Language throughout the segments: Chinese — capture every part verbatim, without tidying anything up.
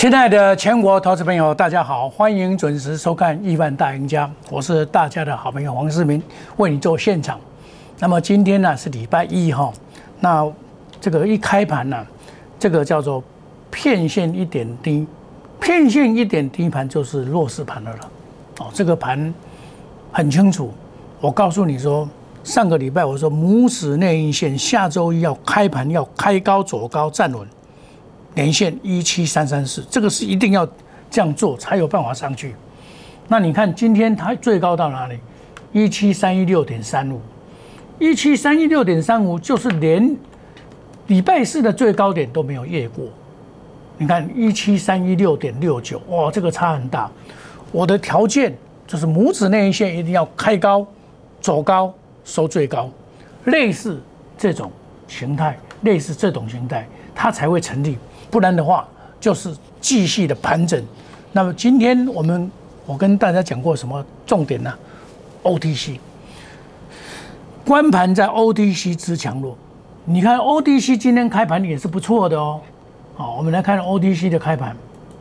亲爱的全国投资朋友，大家好，欢迎准时收看《亿万大赢家》，我是大家的好朋友黄世明，为你做现场。那么今天呢是礼拜一哈，那这个一开盘呢、啊，这个叫做骗线一点低，骗线一点低盘就是弱势盘了了。哦，这个盘很清楚，我告诉你说，上个礼拜我说拇指内阴线，下周一要开盘要开高走高站稳。年线一七三三四，这个是一定要这样做才有办法上去。那你看今天它最高到哪里？一七三一六点三五，一七三一六点三五就是连礼拜四的最高点都没有越过。你看一七三一六点六九，哇，这个差很大。我的条件就是拇指内阴线一定要开高、走高、收最高，类似这种形态，类似这种形态，它才会成立。不然的话，就是继续的盘整。那么今天我们我跟大家讲过什么重点呢 ？O T C 关盘在 O T C 之强弱。你看 O T C 今天开盘也是不错的哦。好，我们来看 O T C 的开盘，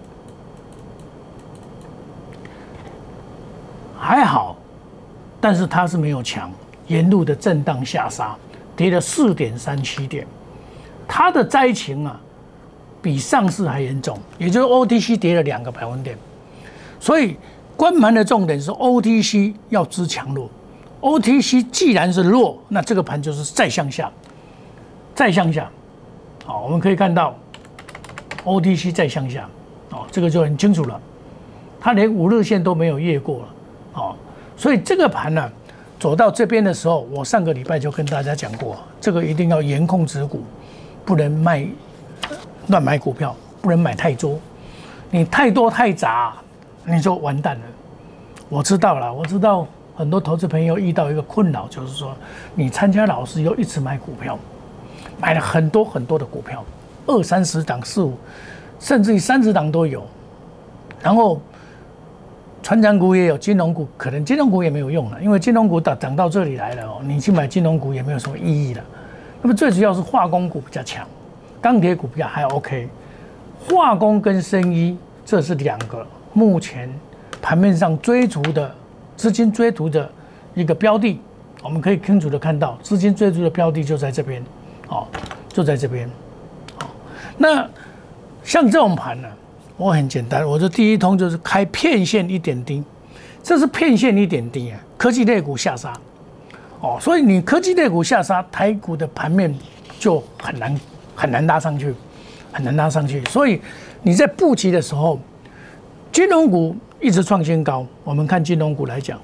还好，但是它是没有强，沿路的震荡下杀，跌了四点三七点。它的灾情啊，比上市还严重，也就是 O T C 跌了两个百分点，所以关盘的重点是 O T C 要知强弱。O T C 既然是弱，那这个盘就是再向下，再向下。好，我们可以看到 O T C 再向下，哦，这个就很清楚了，它连五日线都没有越过了，哦，所以这个盘呢、啊，走到这边的时候，我上个礼拜就跟大家讲过，这个一定要严控持股，不能卖。乱买股票不能买太多，你太多太杂，你就完蛋了。我知道了，我知道很多投资朋友遇到一个困扰，就是说你参加老师又一直买股票，买了很多很多的股票，二三十档、四五，甚至于三十档都有。然后，传产股也有，金融股可能金融股也没有用了，因为金融股涨涨到这里来了哦，你去买金融股也没有什么意义了。那么最主要是化工股比较强。钢铁股票还 OK， 化工跟生医这是两个目前盘面上追逐的资金追逐的一个标的，我们可以清楚的看到资金追逐的标的就在这边，哦，就在这边，哦，那像这种盘呢，我很简单，我的第一通就是开骗线一点低，这是骗线一点低啊，科技类股下杀，哦，所以你科技类股下杀，台股的盘面就很难。很难拉上去，很难拉上去。所以你在布局的时候，金融股一直创新高。我们看金融股来讲，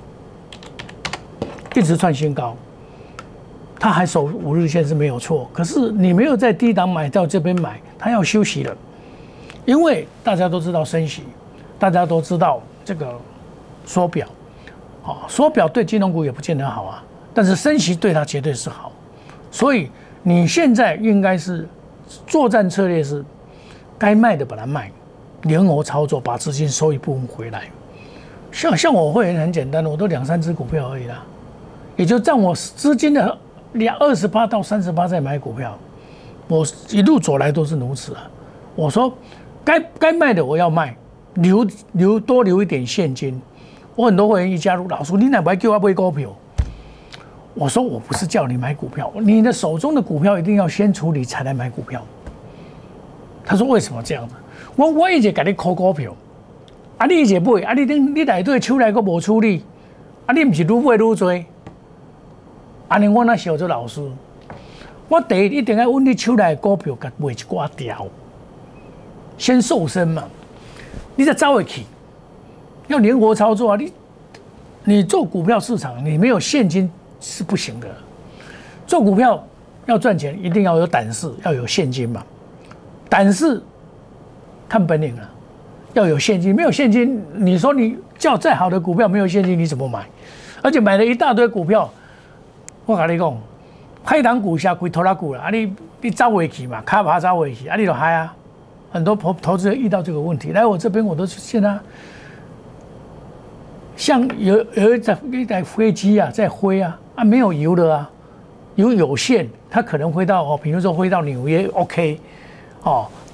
一直创新高，它还守五日线是没有错。可是你没有在低档买到这边买，它要休息了，因为大家都知道升息，大家都知道这个缩表，哦，缩表对金融股也不见得好啊，但是升息对它绝对是好，所以。你现在应该是作战策略是该卖的把它卖，灵活操作，把资金收一部分回来。像像我会员很简单的，我都两三只股票而已啦，也就占我资金的两二十八到三十八在买股票，我一路走来都是如此啊。我说该该卖的我要卖，留留多留一点现金。我很多会员一加入，老师你哪不叫我买股票？我说我不是叫你买股票，你的手中的股票一定要先处理才来买股票。他说为什么这样子？我我一直给你抠股票，啊你一直买，啊你你你内底手内阁无处理，啊你不是愈买愈多，安尼我哪是做老师？我第一一定要揾你手内股票，甲卖一寡条，先瘦身嘛，你才走得去。要灵活操作啊！你你做股票市场，你没有现金。是不行的，做股票要赚钱，一定要有胆识，要有现金嘛。胆识看本领啊，要有现金，没有现金，你说你叫再好的股票没有现金，你怎么买？而且买了一大堆股票，我跟你讲，派档股下归拖拉股了啊！你你走回去嘛，卡爬走回去啊，你就嗨啊！很多投投资人遇到这个问题，来我这边我都现在。像有有一台一台飞机啊，在飞啊啊，没有油了啊，油有限，它可能飞到哦，比如说飞到纽约 ，OK， 哦，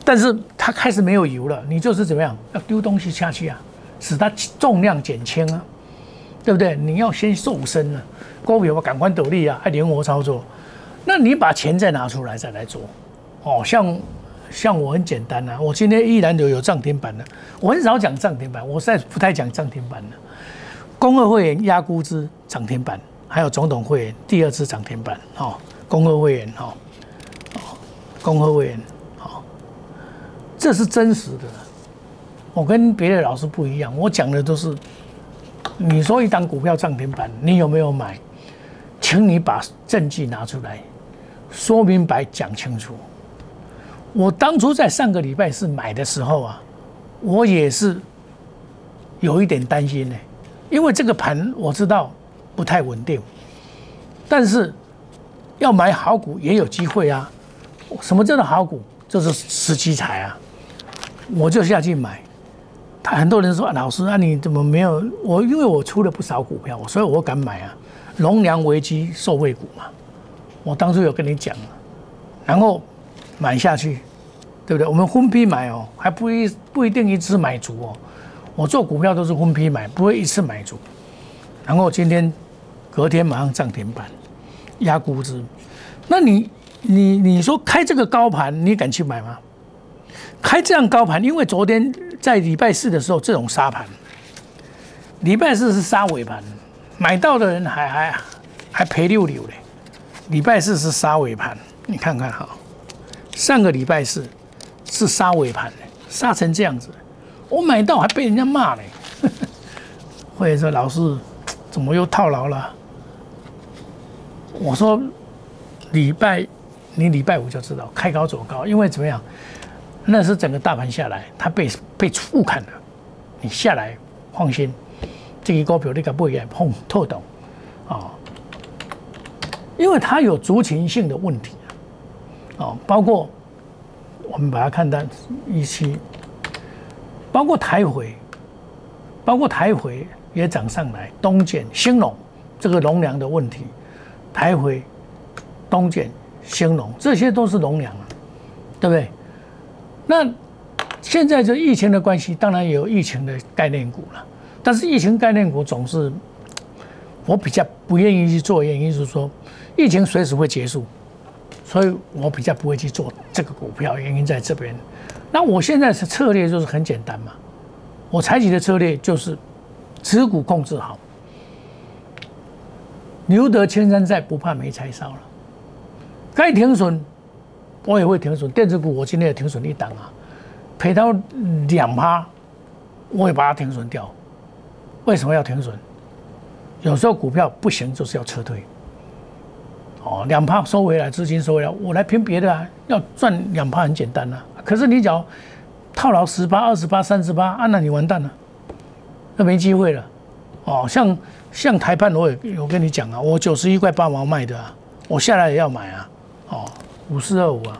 但是它开始没有油了，你就是怎么样，要丢东西下去啊，使它重量减轻啊，对不对？你要先瘦身啊，股票赶快得力啊，还灵活操作。那你把钱再拿出来再来做，哦，像像我很简单啊，我今天依然有有涨停板的，我很少讲涨停板，我现在不太讲涨停板了。公二会员压估值涨停板，还有总统会员第二次涨停板，哦，公二会员哈，哦，公二会员。这是真实的，我跟别的老师不一样，我讲的都是，你说一档股票涨停板，你有没有买？请你把证据拿出来，说明白讲清楚。我当初在上个礼拜四买的时候啊，我也是有一点担心呢，因为这个盘我知道不太稳定，但是要买好股也有机会啊。什么叫做好股？就是时机财啊。我就下去买，他很多人说、啊、老师啊你怎么没有我？因为我出了不少股票，所以我敢买啊。龙粮危机受惠股嘛，我当初有跟你讲，然后买下去，对不对？我们分批买哦，还不一不一定一次买足哦。我做股票都是分批买，不会一次买足。然后今天隔天马上涨停板，压估值。那你你你说开这个高盘，你敢去买吗？开这样高盘，因为昨天在礼拜四的时候这种杀盘，礼拜四是杀尾盘，买到的人还还还赔六六嘞。礼拜四是杀尾盘，你看看哈，上个礼拜四是杀尾盘的，杀成这样子，我买到还被人家骂嘞，或者说老师怎么又套牢了？我说礼拜你礼拜五就知道开高走高，因为怎么样？那是整个大盘下来，它被被误砍了。你下来放心，这个股票你敢不会碰透懂啊？因为它有族群性的问题啊，包括我们把它看到一期，包括台回，包括台回也涨上来，东建、兴隆这个农粮的问题，台回、东建、兴隆这些都是农粮啊，对不对？那现在这疫情的关系，当然也有疫情的概念股了。但是疫情概念股总是我比较不愿意去做，原因是说疫情随时会结束，所以我比较不会去做这个股票，原因在这边。那我现在的策略就是很简单嘛，我采取的策略就是持股控制好，留得青山在，不怕没柴烧了。该停损我也会停损，电子股我今天也停损一档啊，赔到两趴，我也把它停损掉。为什么要停损？有时候股票不行就是要撤退。哦，两趴收回来，资金收回来，我来拼别的啊，要赚两趴很简单啊。可是你只要套牢十八、二十八、三十八，啊，那你完蛋了，那没机会了。哦，像像台半我也有跟你讲啊，我九十一块八毛卖的啊，我下来也要买啊，哦。五四二五啊，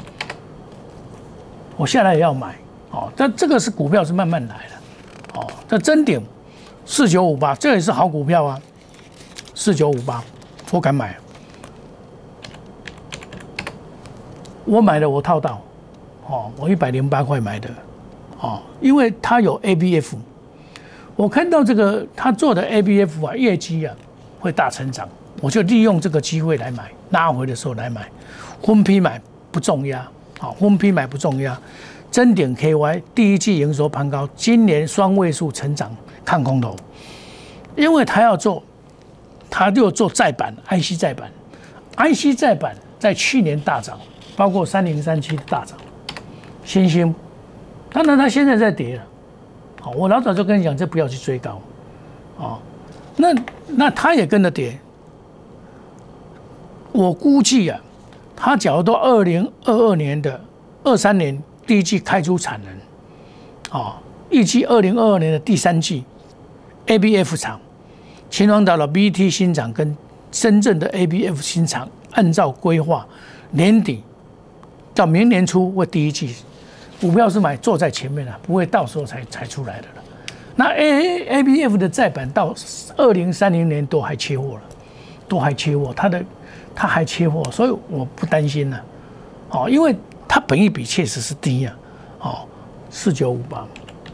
我下来也要买哦。但这个是股票是慢慢来的哦。这真顶四九五八，这也是好股票啊。四九五八，我敢买。我买的我套到哦，我一百零八块买的哦，因为它有 A B F， 我看到这个他做的 A B F 啊，业绩啊会大成长，我就利用这个机会来买，拉回的时候来买。分批买不重压，好，分批买不重压。臻鼎 K Y 第一季营收攀高，今年双位数成长，看空头，因为他要做，他就做再版 I C 再版 ，I C 再版在去年大涨，包括三零三七大涨，新兴，当然它现在在跌了，好，我老早就跟你讲，这不要去追高，啊，那那它也跟着跌，我估计啊。它假如到二零二二年的二三年第一季开出产能，啊，预计二零二二年的第三季 A B F 厂，秦皇岛的 B T 新厂跟深圳的 A B F 新厂，按照规划，年底到明年初会第一季，股票是买坐在前面的，不会到时候才才出来的了。那 A A B F 的再版到二零三零年都还缺货了，都还缺货，它的。它还缺货，所以我不担心了，哦，因为它本益比确实是低啊，哦，四九五八。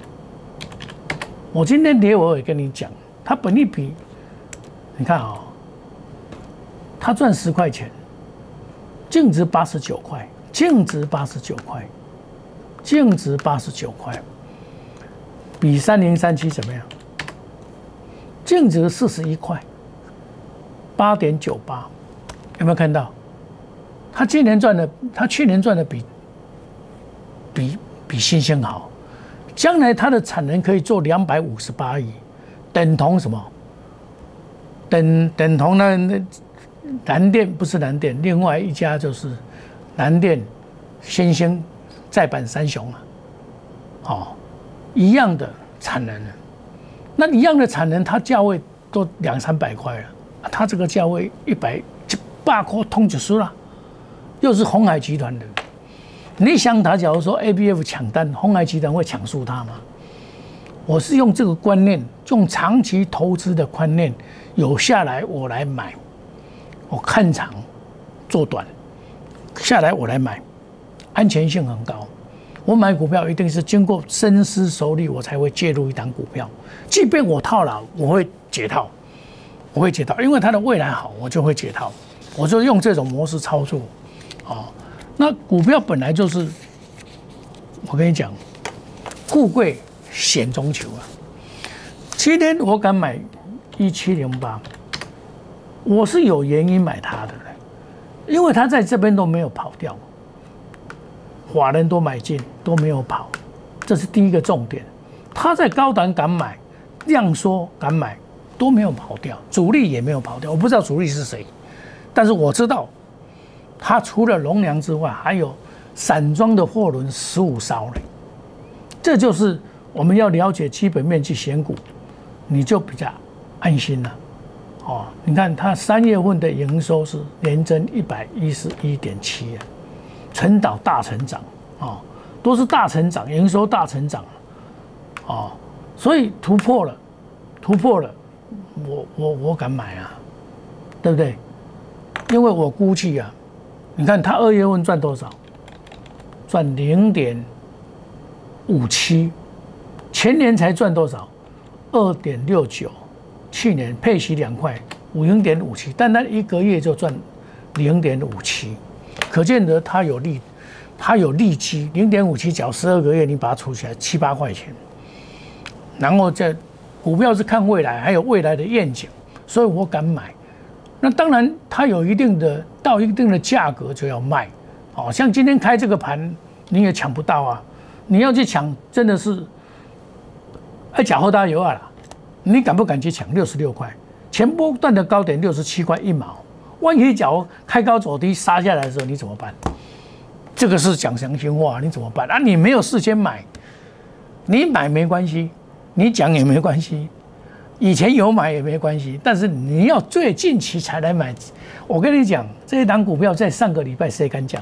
我今天跌我也跟你讲，它本益比，你看啊、哦，它赚十块钱，净值八十九块，净值八十九块，净值八十九块，比三零三七怎么样？净值四十一块，八点九八，有没有看到？他今年赚的，他去年赚的比比比新兴好，将来它的产能可以做两百五十八亿，等同什么？等等同那那南电不是南电，另外一家就是南电、新兴、再版三雄啊，哦，一样的产能。那一样的产能，它价位都两三百块了，它这个价位一百一百块通就输了，又是鸿海集团的。你想他假如说 A B F 抢单，鸿海集团会抢输他吗？我是用这个观念，用长期投资的观念，有下来我来买，我看长做短，下来我来买，安全性很高。我买股票一定是经过深思熟虑，我才会介入一档股票。即便我套牢，我会解套，我会解套，因为它的未来好，我就会解套。我就用这种模式操作，哦，那股票本来就是，我跟你讲，富贵险中求啊。今天我敢买一七零八，我是有原因买它的，因为它在这边都没有跑掉。法人都买进都没有跑，这是第一个重点。他在高档敢买，量缩敢买都没有跑掉，主力也没有跑掉。我不知道主力是谁，但是我知道，他除了龙粮之外，还有散装的货轮十五艘呢。这就是我们要了解基本面去选股，你就比较安心了。哦，你看它三月份的营收是年增一百一十一点七啊。成长大成长啊、哦，都是大成长，营收大成长啊、哦，所以突破了，突破了，我我我敢买啊，对不对？因为我估计啊，你看它二月份赚多少？赚零点五七，前年才赚多少？二点六九，去年配息两块，五零点五七，但它一个月就赚零点五七。可见得它有利，它有利基零点五七角十二个月，你把它除起来七八块钱，然后这股票是看未来，还有未来的愿景，所以我敢买。那当然，它有一定的到一定的价格就要卖，哦，像今天开这个盘你也抢不到啊，你要去抢真的是爱假后大油啊啦，你敢不敢去抢？六十六块，前波段的高点六十七块一毛。万一假如开高走低杀下来的时候，你怎么办？这个是讲良心话，你怎么办啊？你没有事先买，你买没关系，你讲也没关系，以前有买也没关系，但是你要最近期才来买。我跟你讲，这一档股票在上个礼拜谁敢讲？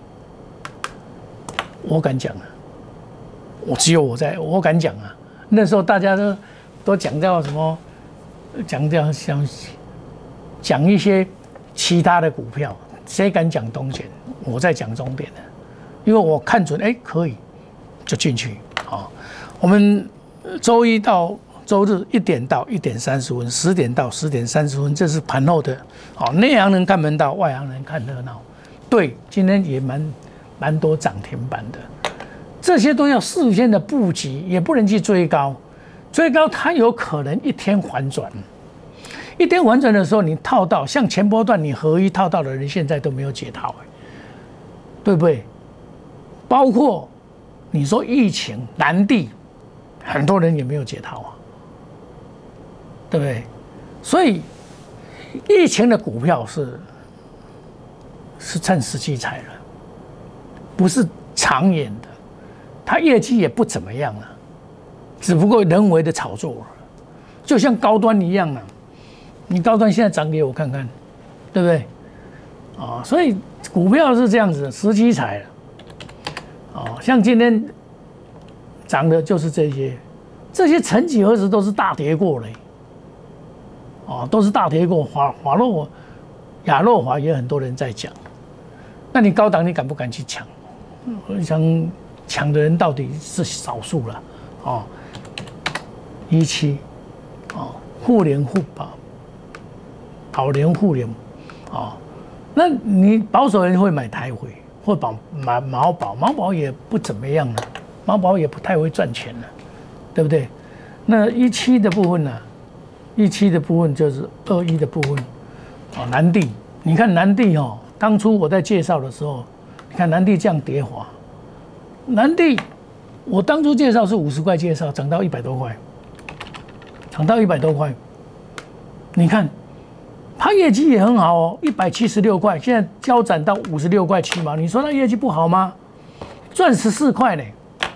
我敢讲啊，我只有我在，我敢讲啊。那时候大家都都讲到什么，讲到像讲一些。其他的股票谁敢讲东钱？我在讲重点的，因为我看准，哎、欸，可以就进去啊、哦。我们周一到周日一点到一点三十分，十点到十点三十分，这是盘后的哦。内行人看门道，外行人看热闹。对，今天也蛮蛮多涨停板的，这些都要事先的布局，也不能去追高，追高它有可能一天反转。一天反转的时候，你套到像前波段你合一套到的人，现在都没有解套、欸，对不对？包括你说疫情南地，很多人也没有解套啊，对不对？所以疫情的股票是是趁时机才了，不是长远的，它业绩也不怎么样了，只不过人为的炒作了，就像高端一样啊。你高端现在涨给我看看，对不对？啊、哦，所以股票是这样子的，时机才了。哦，像今天涨的就是这些，这些曾几何时都是大跌过嘞。哦，都是大跌过，华华洛、亚洛华也很多人在讲。那你高档你敢不敢去抢？ 我想抢的人到底是少数了，哦，一期，哦，互联互保，保联互联，哦，那你保守人会买台汇，或保买毛宝，毛宝也不怎么样了，毛宝也不太会赚钱了，对不对？那一期的部分呢、啊？一期的部分就是二一的部分，哦，南地，你看南地哦，当初我在介绍的时候，你看南地这样跌滑，南地我当初介绍是五十块介绍，涨到一百多块，涨到一百多块，你看它业绩也很好哦，一百七十六块，现在腰斩到五十六块七毛，你说它业绩不好吗？赚十四块呢，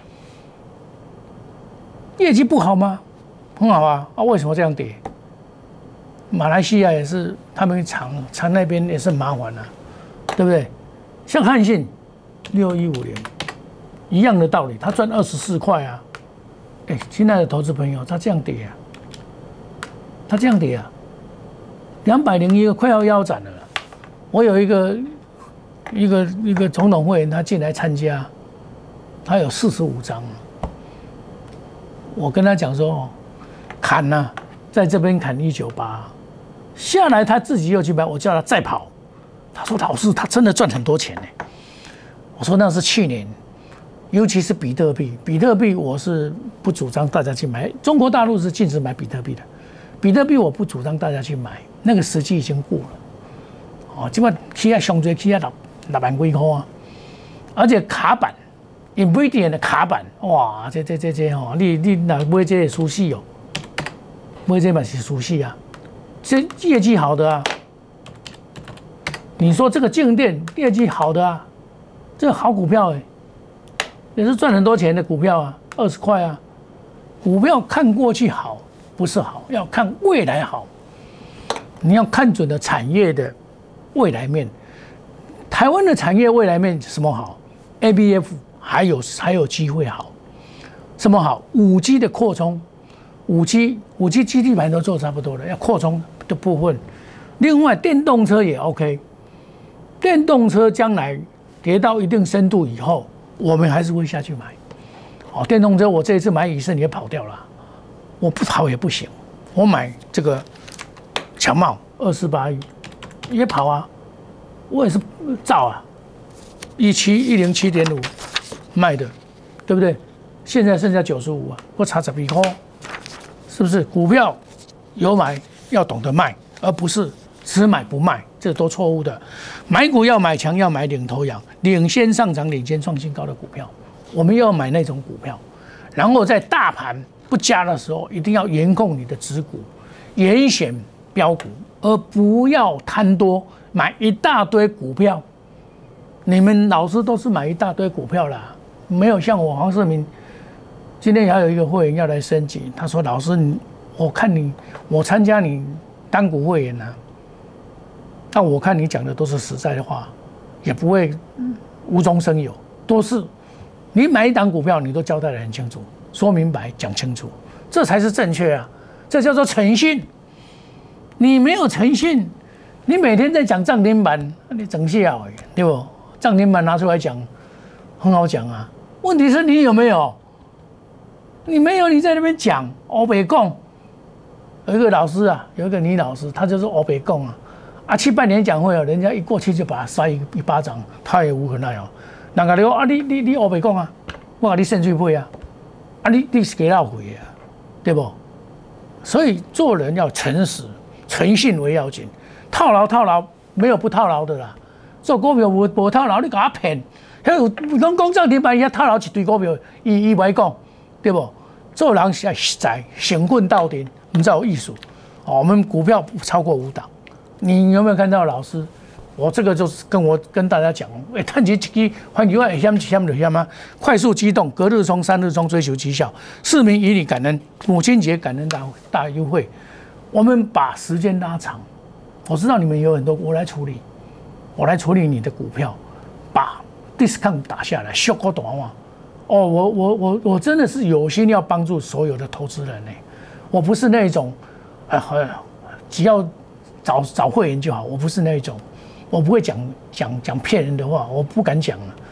业绩不好吗？很好啊，啊，为什么这样跌？马来西亚也是，他们厂厂那边也是麻烦啊，对不对？像汉信六一五零一样的道理，他赚二十四块啊。哎，亲爱的投资朋友，他这样跌啊，他这样跌啊，两百零一个快要腰斩了。我有一个一个一个总统会员，他进来参加，他有四十五张。我跟他讲说，砍呐、啊，在这边砍一九八。下来他自己又去买，我叫他再跑，他说老师他真的赚很多钱呢。我说那是去年，尤其是比特币，比特币我是不主张大家去买，中国大陆是禁止买比特币的，比特币我不主张大家去买，那个时机已经过了。哦，基本起来上最起来六六万几块啊，而且卡板 ，Nvidia 的卡板，哇，这这这这哦，你你哪买这个输死哦，买这嘛是输死啊。这业绩好的啊，你说这个静电业绩好的啊，这个好股票哎、欸，也是赚很多钱的股票啊，二十块啊。股票看过去好不是好，要看未来好。你要看准了产业的未来面，台湾的产业未来面什么好 ？A B F 还有还有机会好，什么好？五 G 的扩充。五 G 五 G 基地盘都做差不多了，要扩充的部分。另外，电动车也 OK。电动车将来跌到一定深度以后，我们还是会下去买。哦，电动车我这一次买以盛也跑掉了，我不跑也不行。我买这个强茂二四八一也跑啊，我也是造啊，一七一零七点五卖的，对不对？现在剩下九十五啊，我差十几块。是不是股票有买要懂得卖，而不是只买不卖，这都错误的。买股要买强，要买领头羊，领先上涨、领先创新高的股票，我们要买那种股票。然后在大盘不佳的时候，一定要严控你的持股，严选标股，而不要贪多买一大堆股票。你们老师都是买一大堆股票啦，没有像我黄世明。今天还有一个会员要来升级，他说：“老师，你我看你，我参加你单股会员啊，但我看你讲的都是实在的话，也不会无中生有，都是你买一档股票，你都交代得很清楚，说明白，讲清楚，这才是正确啊，这叫做诚信。你没有诚信，你每天在讲涨停板，你整笑哎，对不？涨停板拿出来讲，很好讲啊，问题是你有没有？”你没有，你在那边讲欧北共，有一个老师啊，有一个女老师，她就是欧北共啊，啊去办演讲会啊，人家一过去就把他扇一一巴掌，他也无可奈何。人家说啊，你你你欧北共啊，我给你肾水配啊，啊你你是给老回啊，对不？所以做人要诚实，诚信为要紧，套牢套牢没有不套牢的啦，做股票无无套牢，你给他骗，还有讲讲涨停板也套牢一堆股票，伊伊袂讲。对不？做人要实在，险困到底，我们才有艺术。哦，我们股票不超过五档。你有没有看到老师？我这个就是跟我跟大家讲，哎，探几几环球外险险就险吗？快速机动，隔日冲，三日冲，追求绩效。市民以你感恩，母亲节感恩大大优惠。我们把时间拉长。我知道你们有很多，我来处理，我来处理你的股票，把 discount 打下来，修个短话。哦，我我我我真的是有心要帮助所有的投资人呢，我不是那种，呃，只要找找会员就好，我不是那种，我不会讲讲讲骗人的话，我不敢讲了。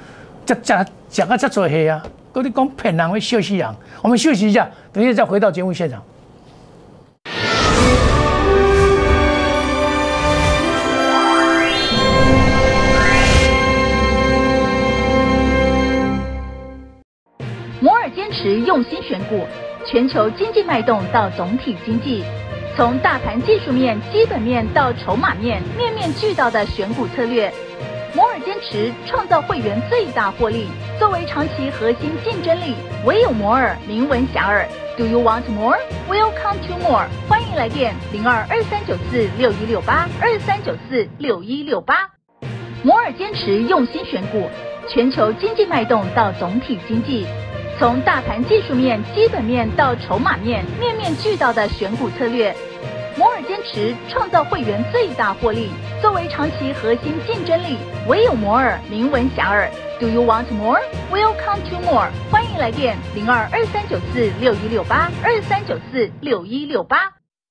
这讲讲啊，这做黑啊，跟你讲骗人会笑死人。我们休息一下，等一下再回到节目现场。 摩尔坚持用心选股，全球经济脉动到总体经济，从大盘技术面、基本面到筹码面，面面俱到的选股策略。摩尔坚持创造会员最大获利，作为长期核心竞争力，唯有摩尔名闻遐迩。Do you want more? Welcome to more。欢迎来电零二二三九四六一六八二三九四六一六八。摩尔坚持用心选股，全球经济脉动到总体经济。从大盘技术面、基本面到筹码面，面面俱到的选股策略。摩尔坚持创造会员最大获利，作为长期核心竞争力，唯有摩尔名闻遐迩。Do you want more? Welcome to more。欢迎来电零二二三九四六一六八二三九四六一六八。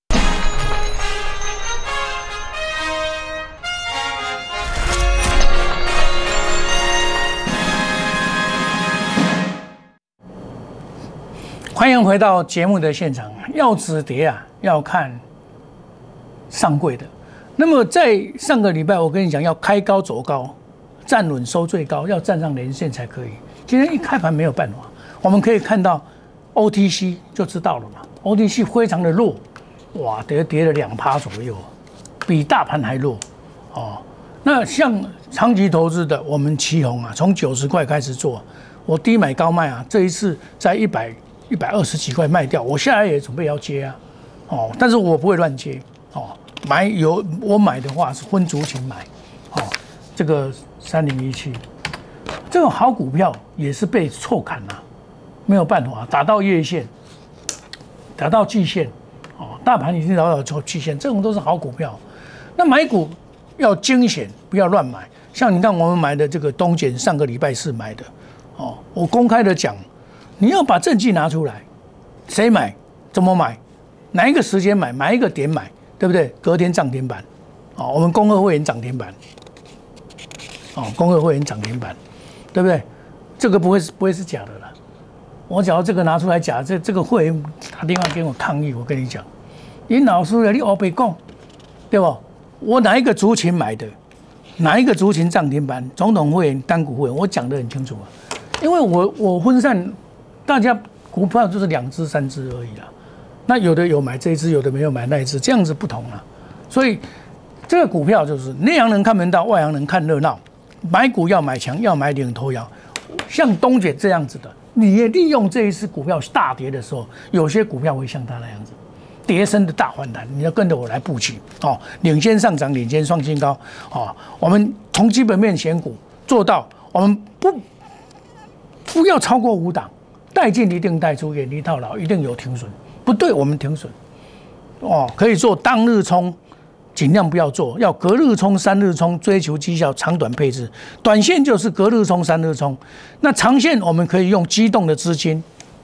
欢迎回到节目的现场。要止跌啊，要看上柜的。那么在上个礼拜，我跟你讲，要开高走高，站稳收最高，要站上连线才可以。今天一开盘没有办法，我们可以看到 O T C 就知道了嘛 ，O T C 非常的弱，哇，跌跌了两趴左右，比大盘还弱哦。那像长期投资的，我们旗宏啊，从九十块开始做，我低买高卖啊，这一次在一百。一百二十几块卖掉，我下来也准备要接啊，哦，但是我不会乱接哦，买有我买的话是分族群买，哦，这个三零一七，这种好股票也是被错砍了、啊，没有办法，打到月线，打到季线，哦，大盘已经打到季线，这种都是好股票。那买股要精选，不要乱买。像你看我们买的这个东碱，上个礼拜四买的，哦，我公开的讲。你要把证据拿出来，谁买，怎么买，哪一个时间买，哪一个点买，对不对？隔天涨停板，哦，我们恭贺会员涨停板，哦，恭贺会员涨停板，对不对？这个不会是不会是假的了。我只要这个拿出来假，这这个会员打电话给我抗议，我跟你讲，你老师你黑白讲，对不？我哪一个族群买的，哪一个族群涨停板，总统会员、单股会员，我讲得很清楚啊，因为我我分散。大家股票就是两只、三只而已啦，那有的有买这一只，有的没有买那一只，这样子不同啦。所以这个股票就是内行人看门道，外行人看热闹。买股要买强，要买领头羊。像东姐这样子的，你也利用这一次股票大跌的时候，有些股票会像它那样子，跌升的大反弹，你要跟着我来布局哦，领先上涨，领先创新高哦。我们从基本面选股做到，我们不不要超过五档。带进一定带出，远离套牢，一定有停损。不对，我们停损。哦，可以做当日冲，尽量不要做，要隔日冲、三日冲，追求绩效，长短配置。短线就是隔日冲、三日冲。那长线我们可以用机动的资金，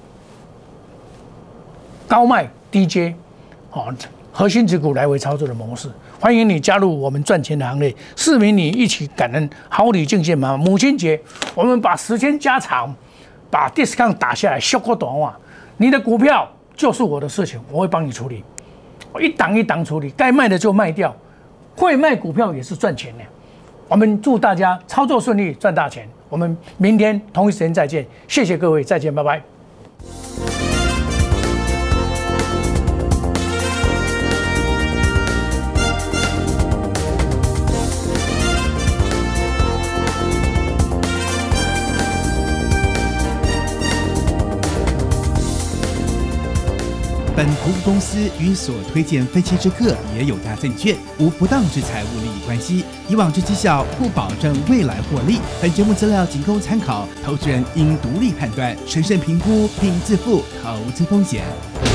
高卖低接，哦，核心持股来回操作的模式。欢迎你加入我们赚钱的行列，市民你一起感恩，好礼敬献嘛。母亲节，我们把时间加长。把 discount 打下来，修个短话，你的股票就是我的事情，我会帮你处理，我一档一档处理，该卖的就卖掉，会卖股票也是赚钱的。我们祝大家操作顺利，赚大钱。我们明天同一时间再见，谢谢各位，再见，拜拜。 本投资公司与所推荐分期之客也有大证券无不当之财务利益关系，以往之绩效不保证未来获利。本节目资料仅供参考，投资人应独立判断、审慎评估并自负投资风险。